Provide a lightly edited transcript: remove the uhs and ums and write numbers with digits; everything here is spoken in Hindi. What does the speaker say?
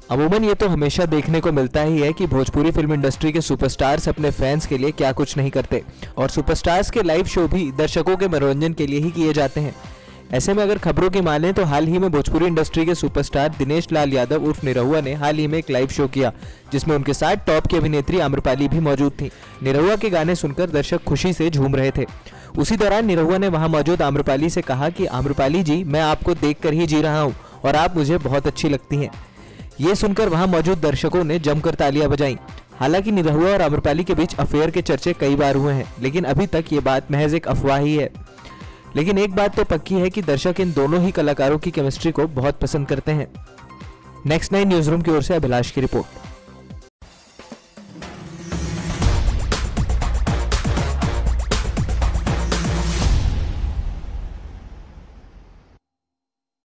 अमूमन ये तो हमेशा देखने को मिलता ही है कि भोजपुरी फिल्म इंडस्ट्री के सुपरस्टार्स अपने फैंस के लिए क्या कुछ नहीं करते और सुपरस्टार्स के लाइव शो भी दर्शकों के मनोरंजन के लिए ही किए जाते हैं। ऐसे में अगर खबरों की माने तो हाल ही में भोजपुरी इंडस्ट्री के सुपरस्टार दिनेश लाल यादव उर्फ निरहुआ ने हाल ही में एक लाइव शो किया, जिसमें उनके साथ टॉप की अभिनेत्री आम्रपाली भी मौजूद थी। निरहुआ के गाने सुनकर दर्शक खुशी से झूम रहे थे। उसी दौरान निरहुआ ने वहां मौजूद आम्रपाली से कहा कि आम्रपाली जी, मैं आपको देखकर ही जी रहा हूं और आप मुझे बहुत अच्छी लगती हैं। ये सुनकर वहां मौजूद दर्शकों ने जमकर तालियां बजाईं। हालांकि निरहुआ और आम्रपाली के बीच अफेयर के चर्चे कई बार हुए हैं, लेकिन अभी तक ये बात महज एक अफवाह ही है। लेकिन एक बात तो पक्की है कि दर्शक इन दोनों ही कलाकारों की केमिस्ट्री को बहुत पसंद करते हैं। नेक्स्ट 9 न्यूज़ रूम की ओर से अभिलाष की रिपोर्ट।